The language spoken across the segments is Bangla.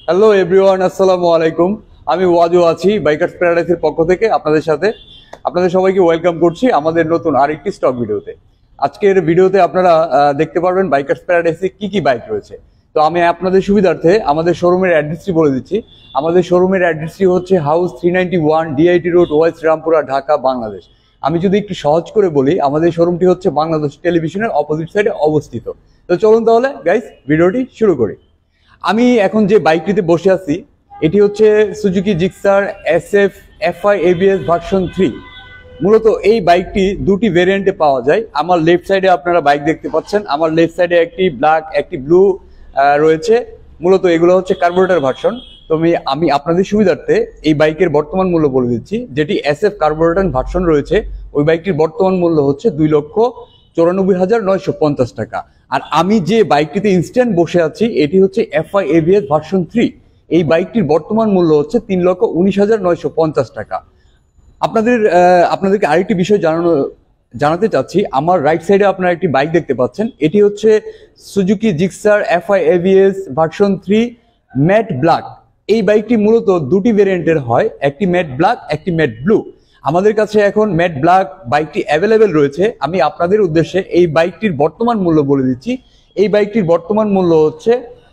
হ্যালো এভরিওয়ান, আসসালামু আলাইকুম। আমি ওয়াজু আছি বাইকার্স প্যারাডাইসের পক্ষ থেকে আপনাদের সাথে। আপনাদের সবাইকে ওয়েলকাম করছি আমাদের নতুন আরেকটি স্টক ভিডিওতে। আজকের ভিডিওতে আপনারা দেখতে পারবেন বাইকার্স প্যারাডাইসে কি কি বাইক রয়েছে। তো আমি আপনাদের সুবিধার্থে আমাদের শোরুমের অ্যাড্রেসটি বলে দিচ্ছি। আমাদের শোরুমের অ্যাড্রেসটি হচ্ছে house 391 D.I.T road, west Rampura, Dhaka, Bangladesh. আমি যদি একটু সহজ করে বলি, আমাদের শোরুমটি হচ্ছে বাংলাদেশ টেলিভিশনের অপোজিট সাইডে অবস্থিত। তো চলুন তাহলে গাইস ভিডিওটি শুরু করি। আমি এখন যে বাইকটিতে বসে আছি এটি হচ্ছে Suzuki Gixxer SF FI ABS version 3। মূলত এই বাইকটি দুটি ভেরিয়েন্টে পাওয়া যায়। আমার লেফট সাইডে আপনারা বাইক দেখতে পাচ্ছেন। আমার লেফট সাইডে একটি ব্ল্যাক একটি ব্লু রয়েছে। মূলত এগুলো হচ্ছে কার্বোরেটর ভার্সন। তো আমি আপনাদের সুবিধার্থে এই বাইকের বর্তমান মূল্য বলে দিচ্ছি। যেটি SF কার্বোরেটর ভার্সন রয়েছে ওই বাইকটির বর্তমান মূল্য হচ্ছে 2,94,950 টাকা। আর আমি যে বাইকটিতে ইনস্ট্যান্ট বসে আছি এটি হচ্ছে FI ABS ভার্সন 3। এই বাইকটির বর্তমান মূল্য হচ্ছে 3,19,950 টাকা। আপনাদেরকে আরেকটি বিষয় জানাতে চাচ্ছি। আমার রাইট সাইডে আপনারা একটি বাইক দেখতে পাচ্ছেন। এটি হচ্ছে Suzuki Gixxer FI ABS version 3 matte black. এই বাইকটি মূলত দুটি ভেরিয়েন্টের হয়, একটি ম্যাট ব্ল্যাক একটি ম্যাট ব্লু। আমাদের কাছে এখন ম্যাট ব্ল্যাক বাইকটি অ্যাভেলেবেল রয়েছে। আমি আপনাদের উদ্দেশ্যে এই বাইকটির বর্তমান মূল্য বলে দিচ্ছি। এই বাইকটির বর্তমান মূল্য হচ্ছে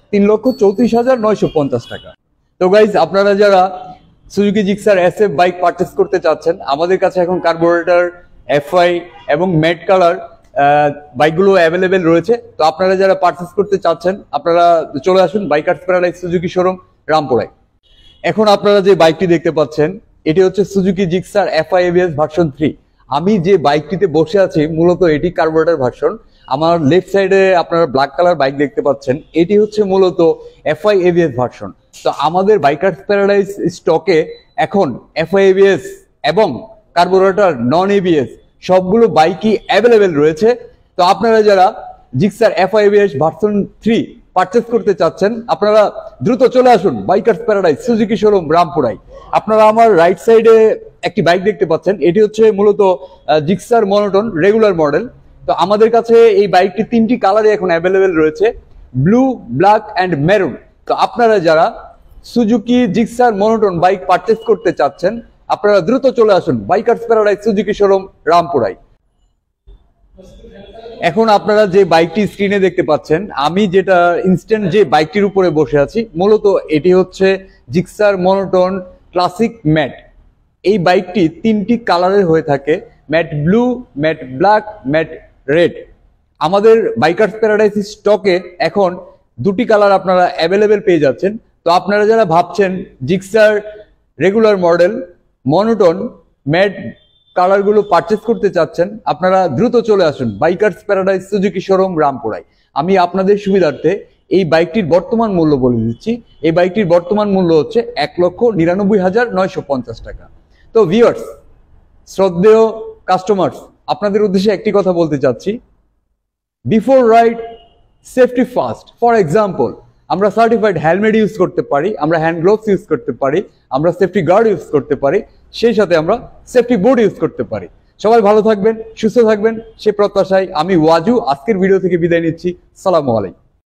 3,34,950 টাকা। তো গাইজ, আপনারা যারা Suzuki Gixxer SF bike purchase করতে চাচ্ছেন, আমাদের কাছে এখন কার্বোরেটর, FI এবং ম্যাট কালার বাইকগুলো অ্যাভেলেবেল রয়েছে। তো আপনারা যারা পারচেস করতে চাচ্ছেন আপনারা চলে আসুন বাইকার্স প্যারাডাইস সুজুকি শোরুম, রামপুরায়। এখন আপনারা যে বাইকটি দেখতে পাচ্ছেন এটি হচ্ছে Suzuki Gixxer FI ABS version 3। আমি যে বাইকটিতে বসে আছি মূলত এটি কার্বোরেটর ভার্সন। আমার লেফট সাইডে আপনারা ব্ল্যাক কালার বাইক দেখতে পাচ্ছেন, এটি হচ্ছে মূলত FI ABS ভার্সন। তো আমাদের বাইকার্স প্যারাডাইস স্টকে এখন FI ABS এবং কার্বোরেটর নন ABS সবগুলো বাইকই অ্যাভেলেবেল রয়েছে। তো আপনারা যারা Gixxer FI ABS version 3 purchase করতে চাচ্ছেন আপনারা দ্রুত চলে আসুন বাইকার্স প্যারাডাইস সুজুকি শোরুম, রামপুরায়। আপনারা আমার রাইট সাইডে একটি বাইক দেখতে পাচ্ছেন, এটি হচ্ছে মূলত জিক্সার মনোটন রেগুলার মডেল। তো আমাদের কাছে এই বাইকটি তিনটি কালারে এখন অ্যাভেলেবেল রয়েছে, ব্লু, ব্ল্যাক অ্যান্ড মেরুন। তো আপনারা যারা Suzuki Gixxer monotone bike purchase করতে চাচ্ছেন আপনারা দ্রুত চলে আসুন বাইকার্স প্যারাডাইস সুজুকি শোরুম, রামপুরায়। এখন আপনারা যে বাইকটি স্ক্রিনে দেখতে পাচ্ছেন, আমি যেটা ইনস্ট্যান্ট যে বাইকটির উপরে বসে আছি মূলত এটি হচ্ছে জিক্সার মনোটন ক্লাসিক ম্যাট। এই বাইকটি তিনটি কালারের হয়ে থাকে, matte blue, matte black, matte red. আমাদের বাইকার্স প্যারাডাইস স্টকে এখন দুটি কালার আপনারা অ্যাভেলেবেল পেয়ে যাচ্ছেন। তো আপনারা যারা ভাবছেন Gixxer regular model, monotone, matte কালারগুলো পারচেস করতে চাচ্ছেন আপনারা দ্রুত চলে আসুন বাইকার্স প্যারাডাইস সুজুকি শোরুম, রামপুরায়। আমি আপনাদের সুবিধার্থে এই বাইকটির বর্তমান মূল্য বলে দিচ্ছি। এই বাইকটির বর্তমান মূল্য হচ্ছে 1,99,950 টাকা। তো ভিউয়ার্স, শ্রদ্ধেয় কাস্টমার্স, আপনাদের উদ্দেশ্যে একটি কথা বলতে চাচ্ছি, before ride safety first. For example, আমরা সার্টিফাইড হেলমেট ইউজ করতে পারি, আমরা হ্যান্ড গ্লোভস ইউজ করতে পারি, আমরা সেফটি গার্ড ইউজ করতে পারি, সেই সাথে আমরা সেফটি বোর্ড ইউজ করতে পারি। সবাই ভালো থাকবেন, সুস্থ থাকবেন সে প্রত্যাশায় আমি ওয়াজু আজকের ভিডিও থেকে বিদায় নিচ্ছি। সালামু আলাইকুম।